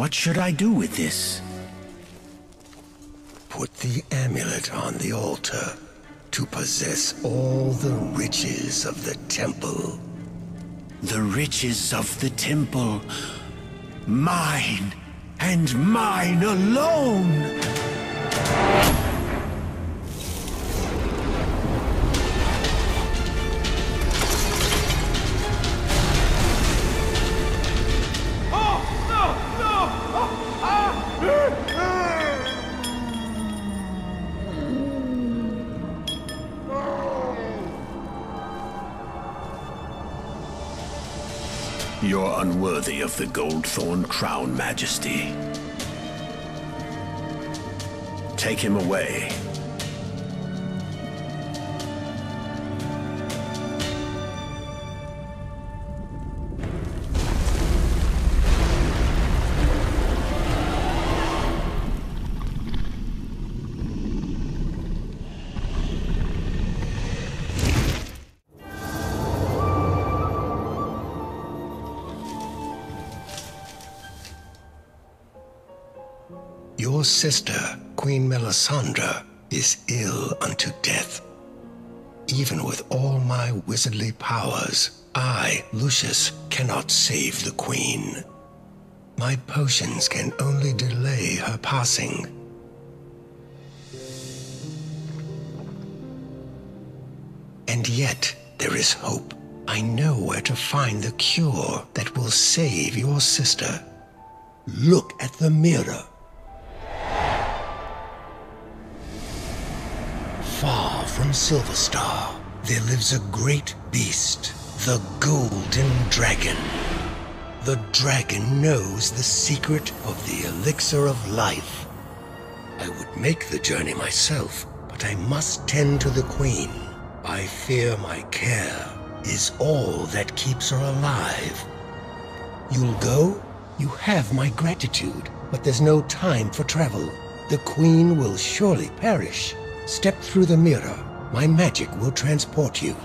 What should I do with this? Put the amulet on the altar to possess all the riches of the temple. The riches of the temple. Mine, and mine alone! You're unworthy of the Goldthorne crown, Majesty. Take him away. Your sister, Queen Melisandre, is ill unto death. Even with all my wizardly powers, I, Lucius, cannot save the Queen. My potions can only delay her passing. And yet, there is hope. I know where to find the cure that will save your sister. Look at the mirror. Far from Silverstar, there lives a great beast, the Golden Dragon. The dragon knows the secret of the elixir of life. I would make the journey myself, but I must tend to the Queen. I fear my care is all that keeps her alive. You'll go? You have my gratitude, but there's no time for travel. The Queen will surely perish. Step through the mirror. My magic will transport you.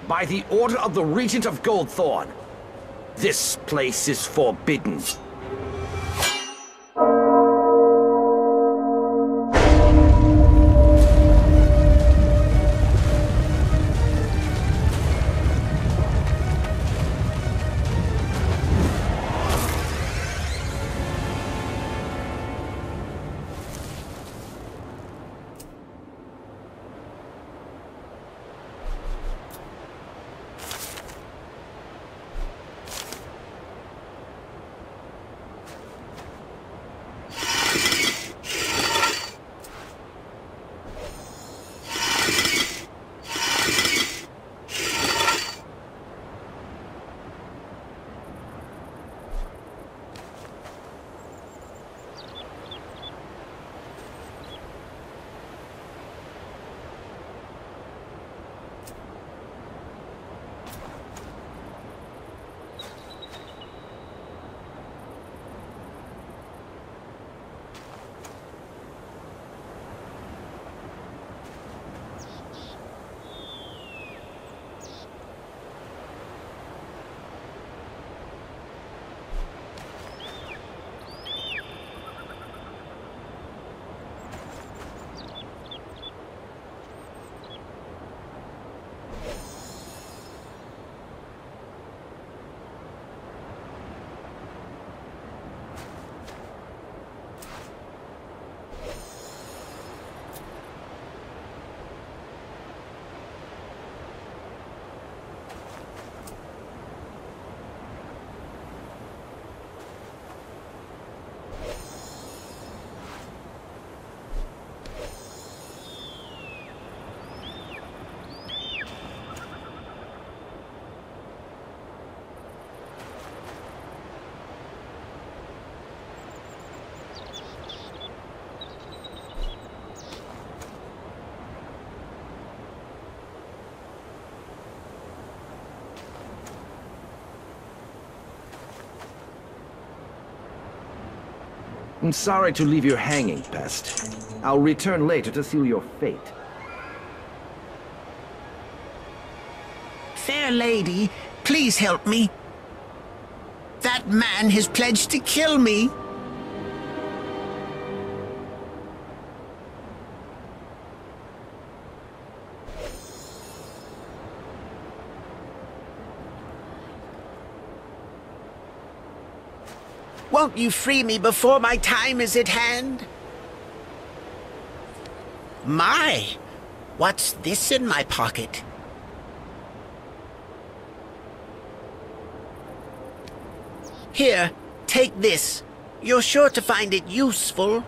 By the order of the Regent of Goldthorne, this place is forbidden. I'm sorry to leave you hanging, Pest. I'll return later to seal your fate. Fair lady, please help me. That man has pledged to kill me. Won't you free me before my time is at hand? My, what's this in my pocket? Here, take this. You're sure to find it useful.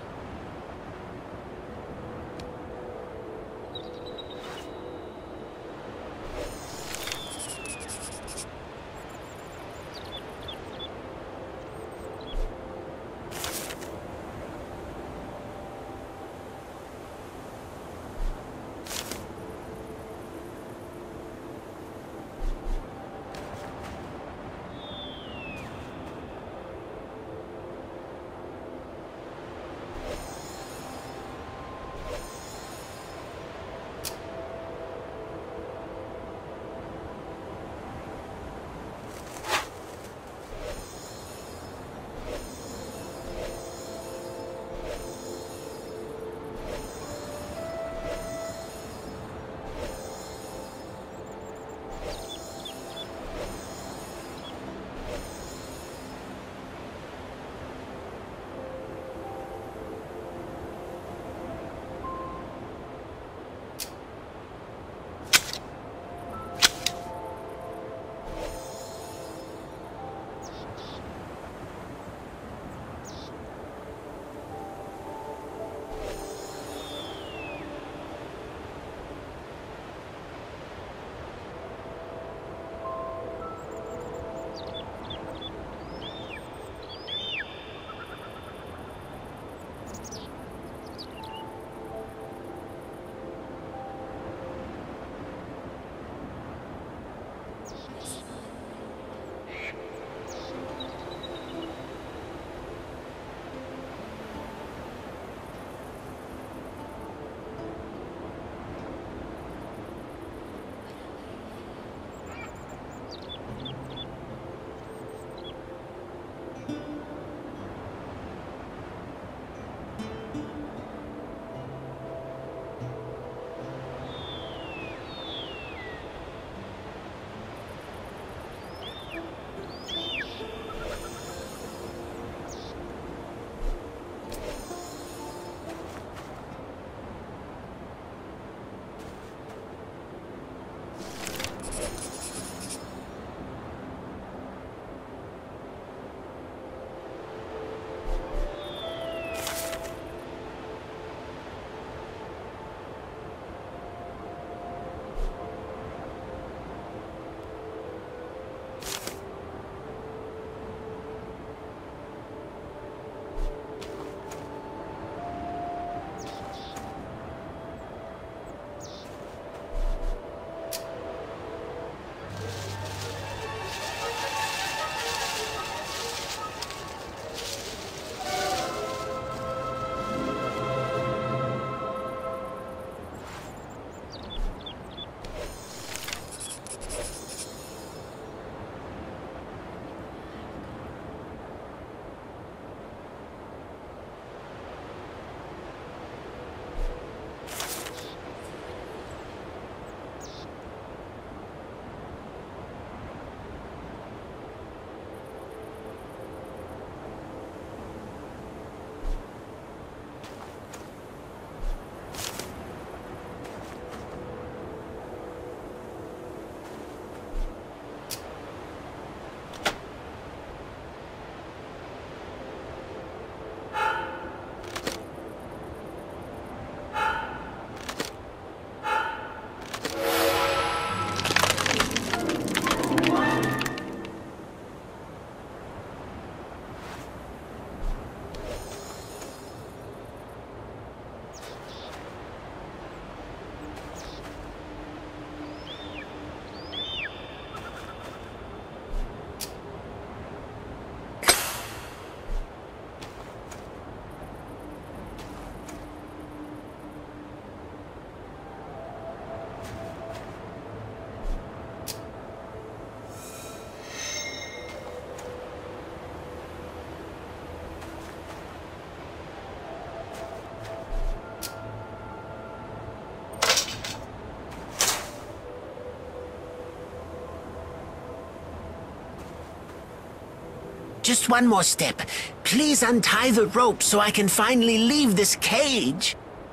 Just one more step. Please untie the rope so I can finally leave this cage.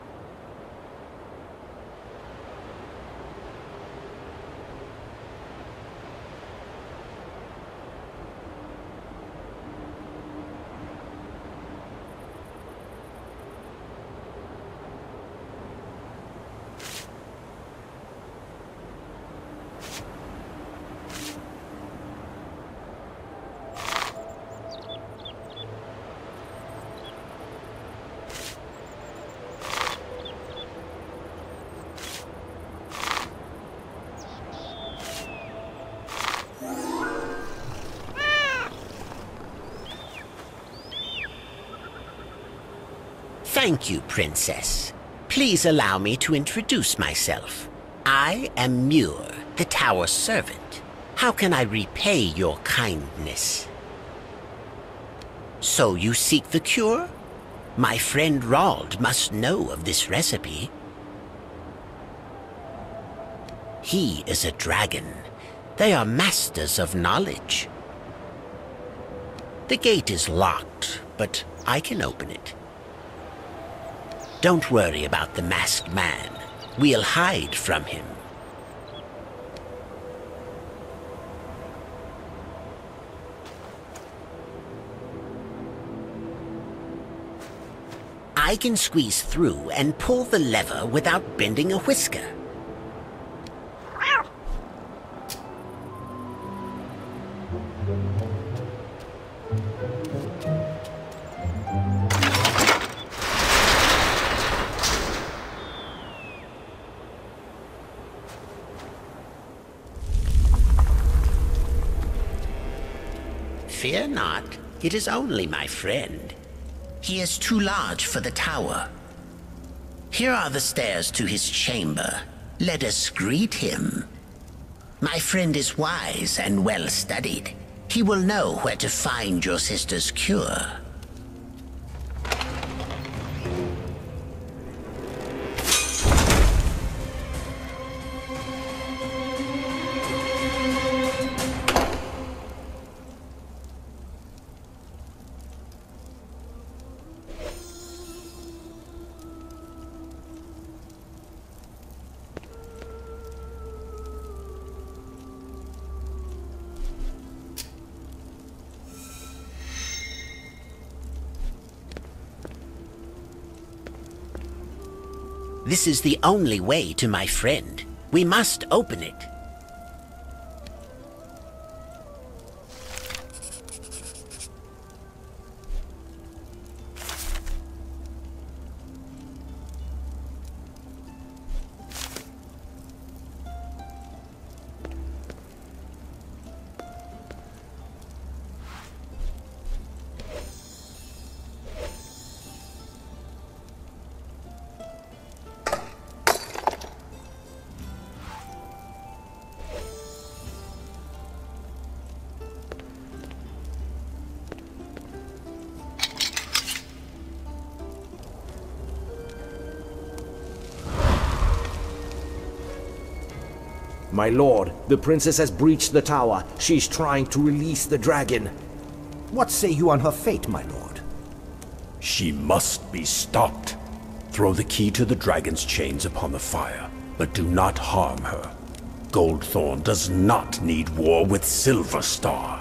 Thank you, Princess. Please allow me to introduce myself. I am Muir, the tower servant. How can I repay your kindness? So you seek the cure? My friend Rald must know of this recipe. He is a dragon. They are masters of knowledge. The gate is locked, but I can open it. Don't worry about the masked man. We'll hide from him. I can squeeze through and pull the lever without bending a whisker. Fear not, it is only my friend. He is too large for the tower. Here are the stairs to his chamber. Let us greet him. My friend is wise and well-studied. He will know where to find your sister's cure. This is the only way to my friend. We must open it. My lord, the princess has breached the tower. She's trying to release the dragon. What say you on her fate, my lord? She must be stopped. Throw the key to the dragon's chains upon the fire, but do not harm her. Goldthorne does not need war with Silver Star.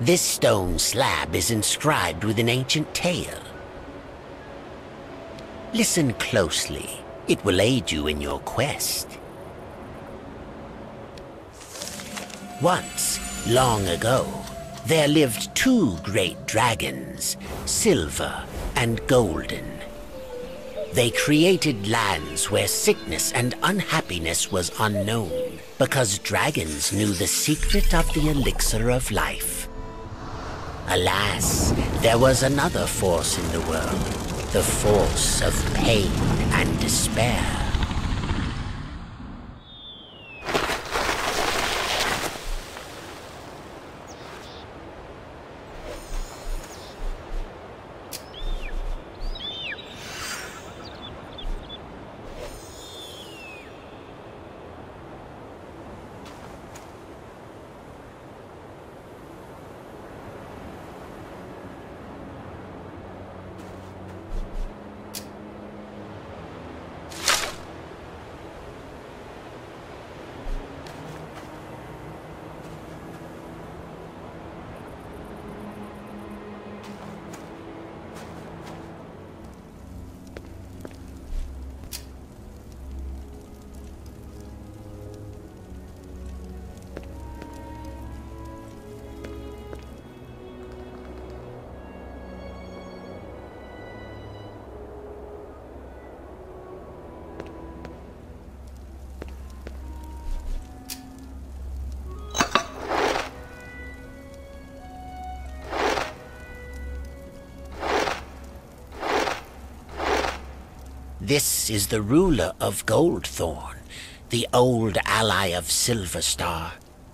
This stone slab is inscribed with an ancient tale. Listen closely. It will aid you in your quest. Once, long ago, there lived two great dragons, Silver and Golden. They created lands where sickness and unhappiness was unknown, because dragons knew the secret of the elixir of life. Alas, there was another force in the world, the force of pain and despair. This is the ruler of Goldthorne, the old ally of Silver Star.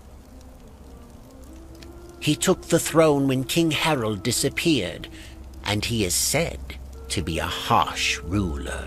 He took the throne when King Harold disappeared, and he is said to be a harsh ruler.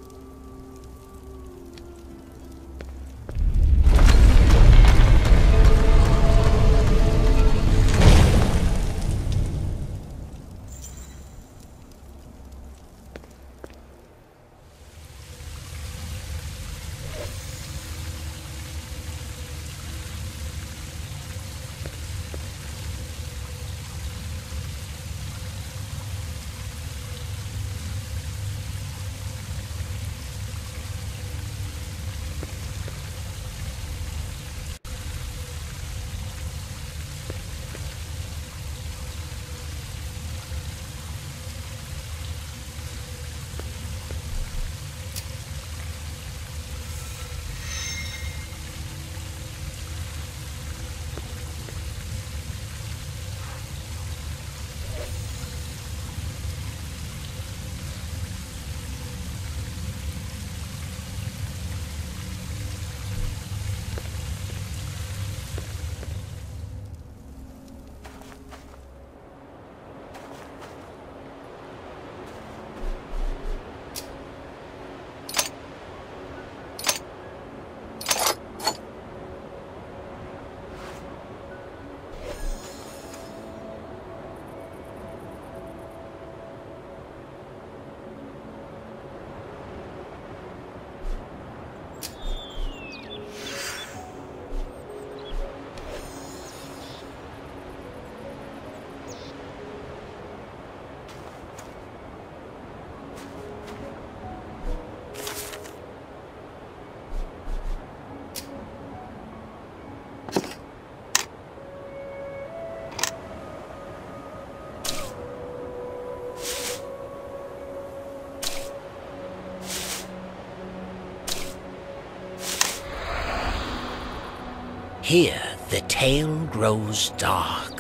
Here, the tale grows dark.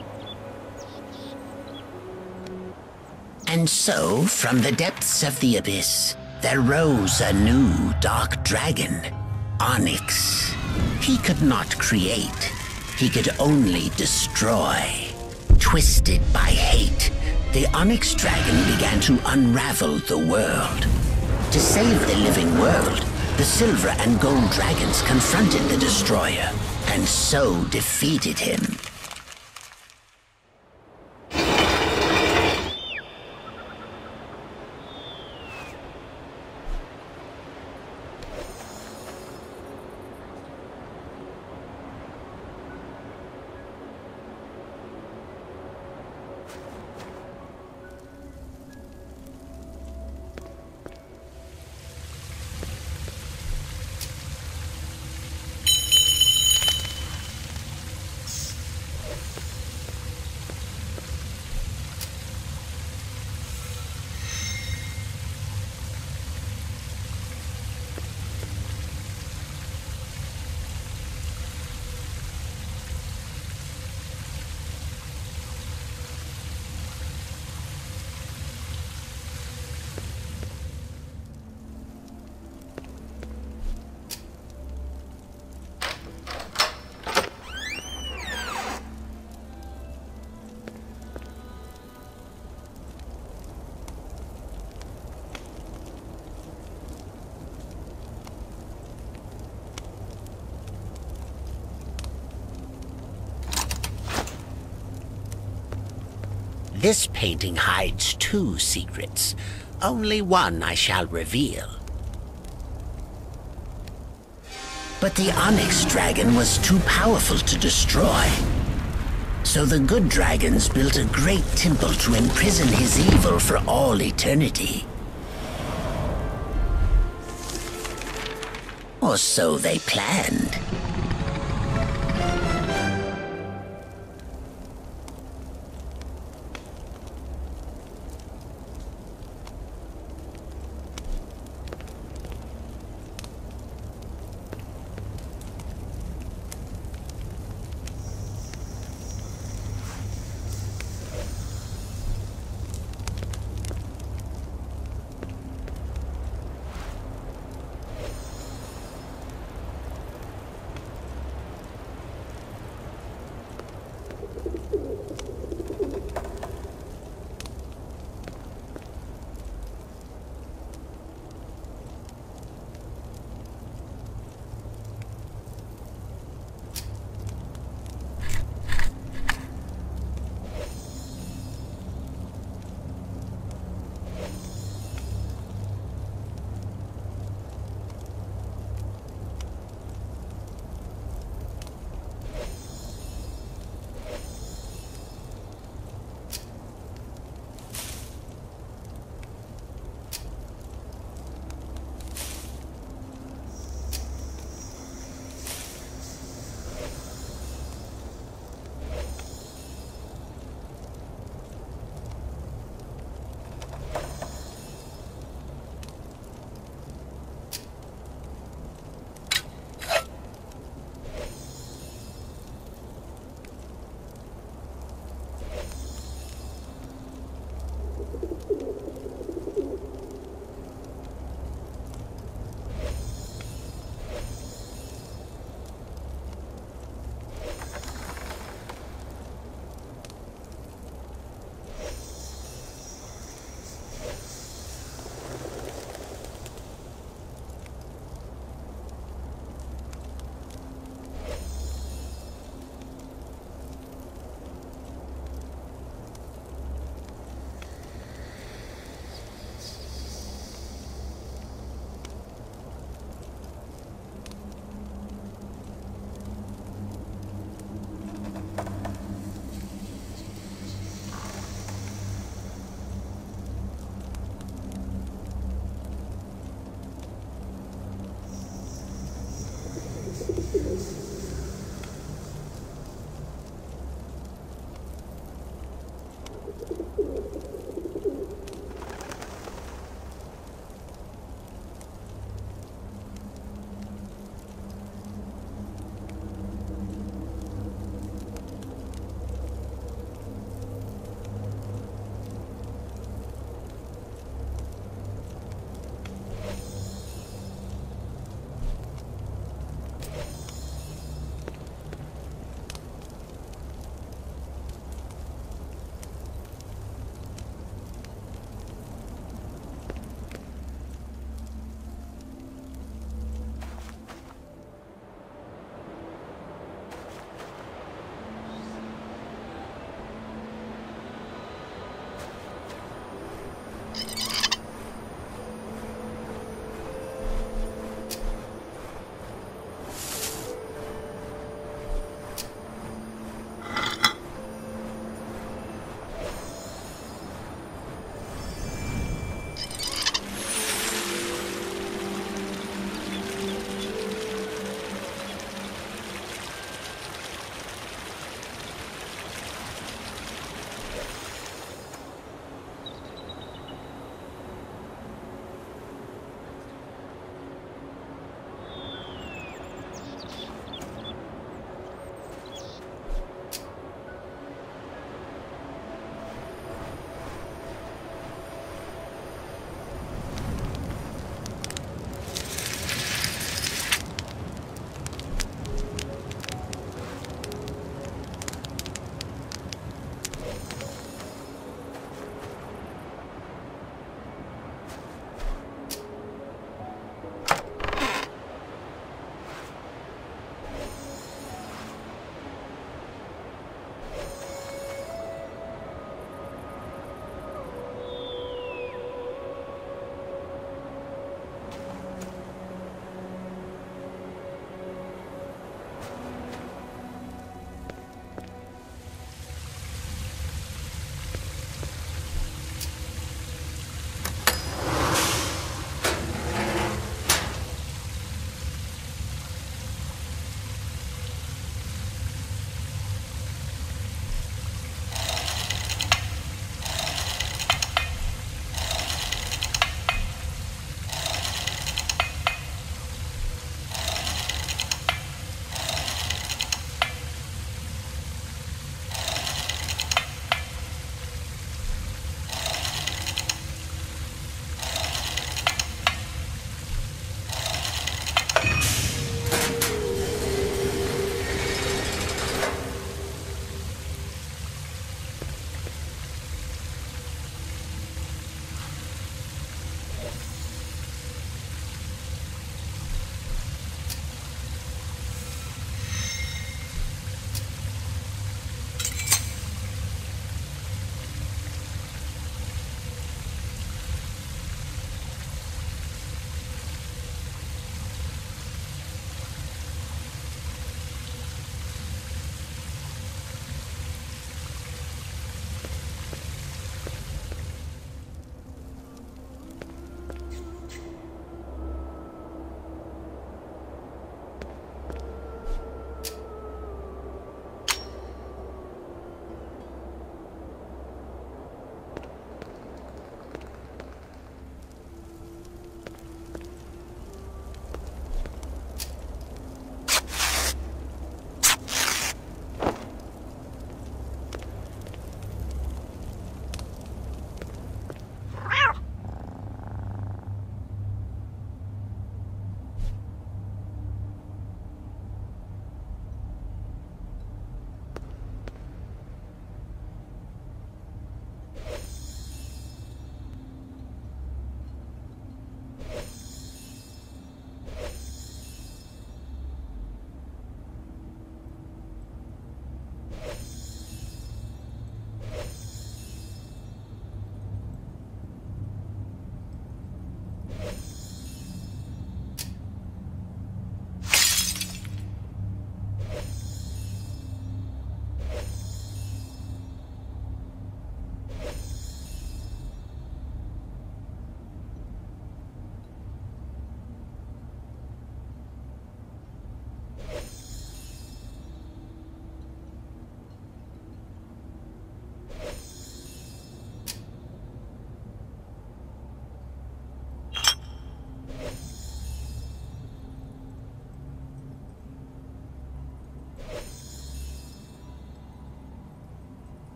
And so, from the depths of the abyss, there rose a new dark dragon, Onyx. He could not create. He could only destroy. Twisted by hate, the Onyx dragon began to unravel the world. To save the living world, the Silver and Gold dragons confronted the destroyer, and so defeated him. This painting hides two secrets. Only one I shall reveal. But the Onyx Dragon was too powerful to destroy. So the good dragons built a great temple to imprison his evil for all eternity. Or so they planned.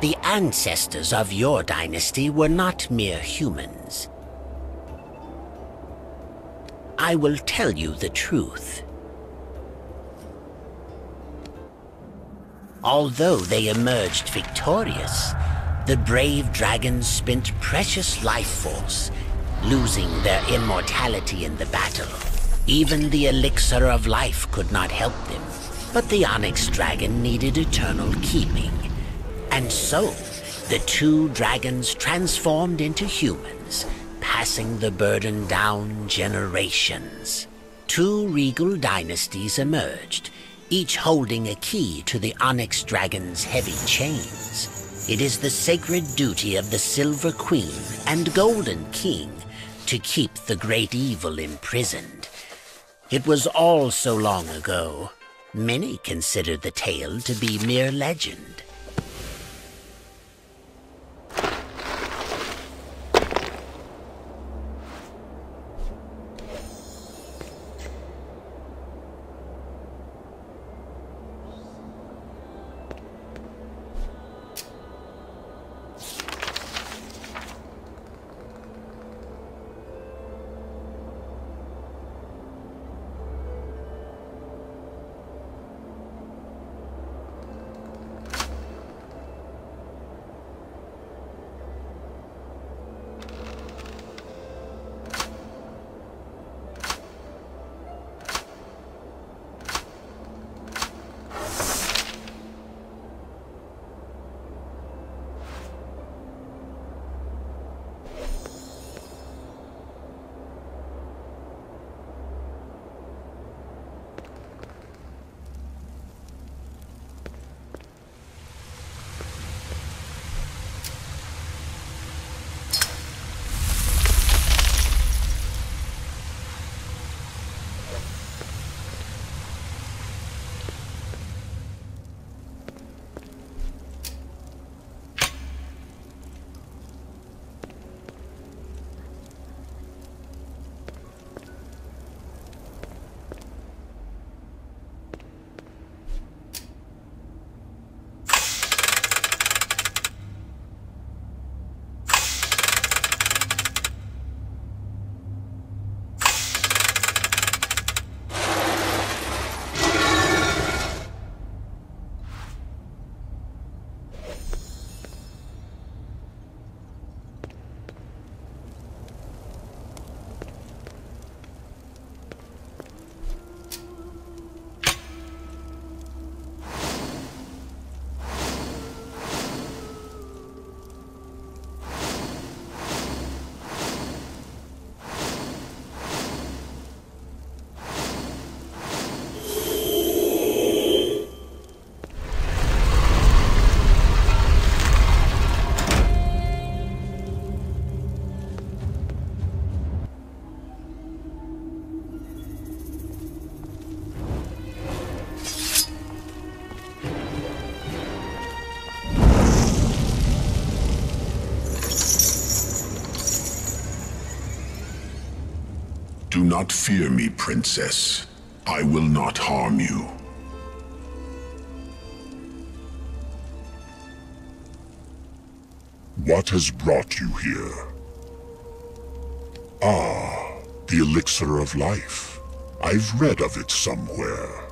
The ancestors of your dynasty were not mere humans. I will tell you the truth. Although they emerged victorious, the brave dragons spent precious life force, losing their immortality in the battle. Even the elixir of life could not help them, but the Onyx dragon needed eternal keeping. And so, the two dragons transformed into humans, passing the burden down generations. Two regal dynasties emerged, each holding a key to the Onyx dragon's heavy chains. It is the sacred duty of the Silver Queen and Golden King to keep the great evil imprisoned. It was all so long ago. Many consider the tale to be mere legend. Do not fear me, Princess. I will not harm you. What has brought you here? Ah, the elixir of life. I've read of it somewhere.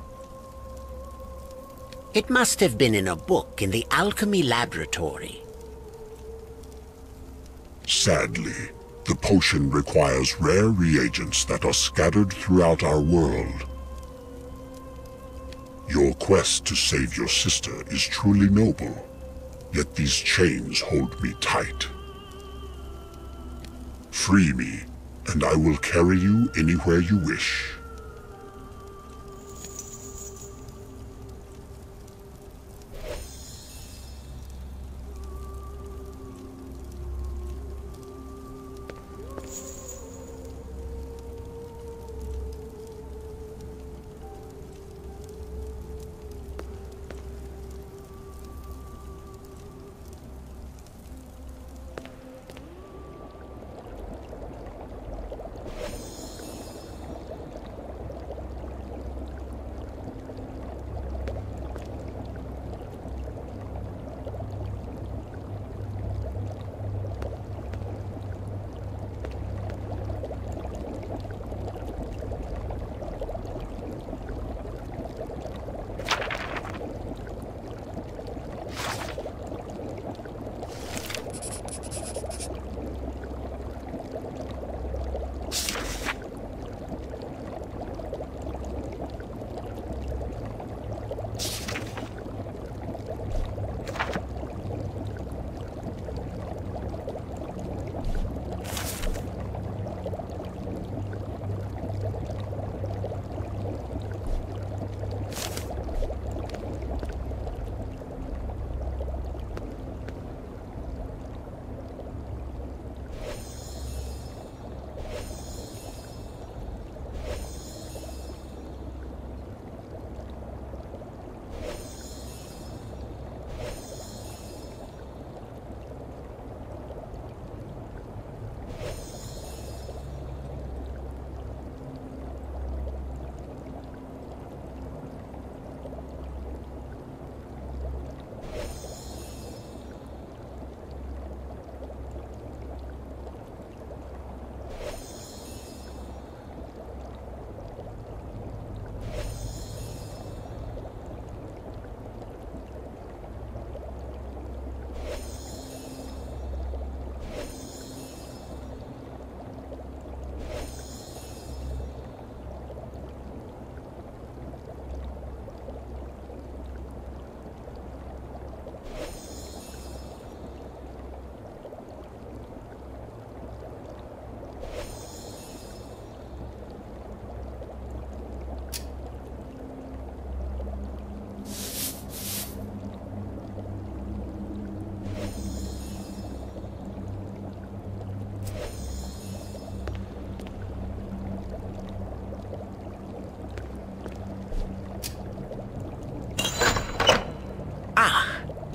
It must have been in a book in the alchemy laboratory. Sadly, the potion requires rare reagents that are scattered throughout our world. Your quest to save your sister is truly noble, yet these chains hold me tight. Free me, and I will carry you anywhere you wish.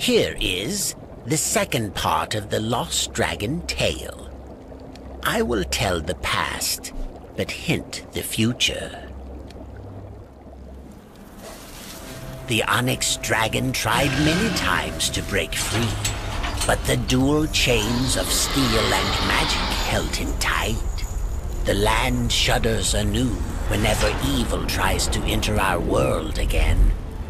Here is the second part of the Lost Dragon tale. I will tell the past, but hint the future. The Onyx Dragon tried many times to break free, but the dual chains of steel and magic held him tight. The land shudders anew whenever evil tries to enter our world again.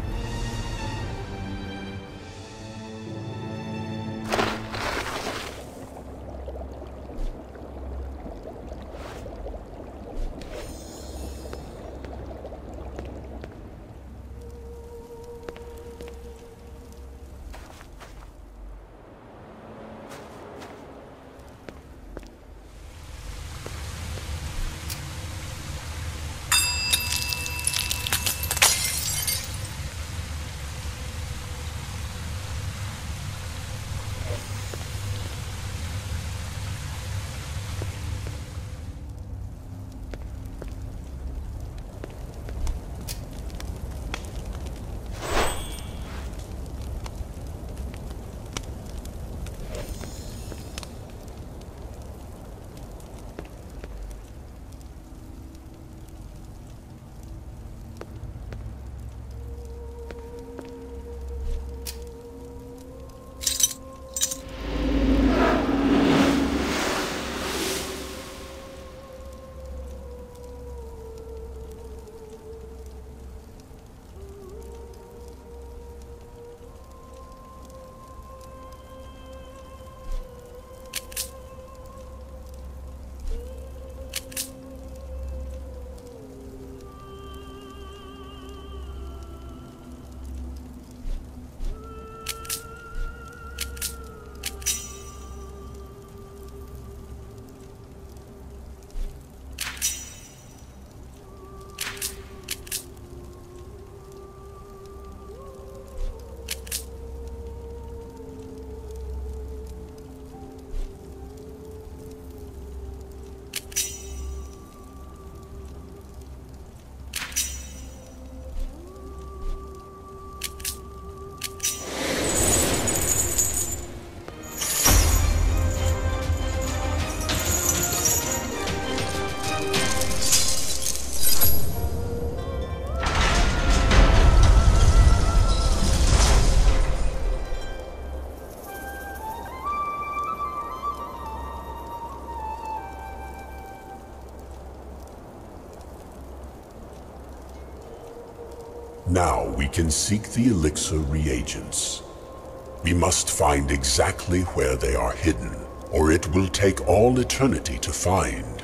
Now we can seek the elixir reagents. We must find exactly where they are hidden, or it will take all eternity to find.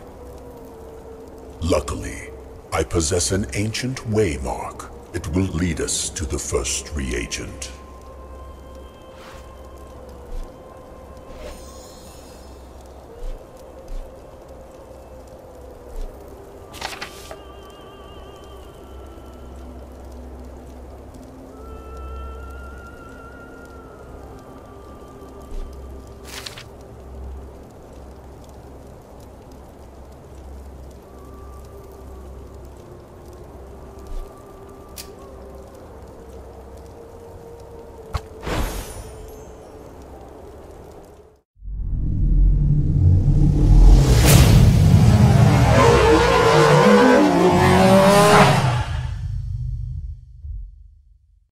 Luckily, I possess an ancient waymark. It will lead us to the first reagent.